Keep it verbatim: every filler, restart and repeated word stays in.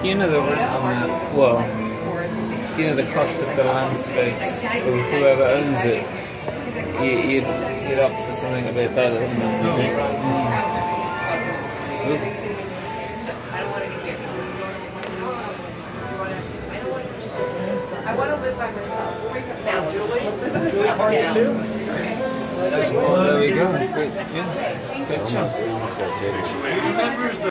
you know the rent on that. Well, you know the cost of the land space of whoever owns it. You, you'd you'd opt for something a bit better than that. Mm. I want to live by myself. Now, Julie, Julie party too? Well, there we go. Good, yeah. Good job. We almost got taken.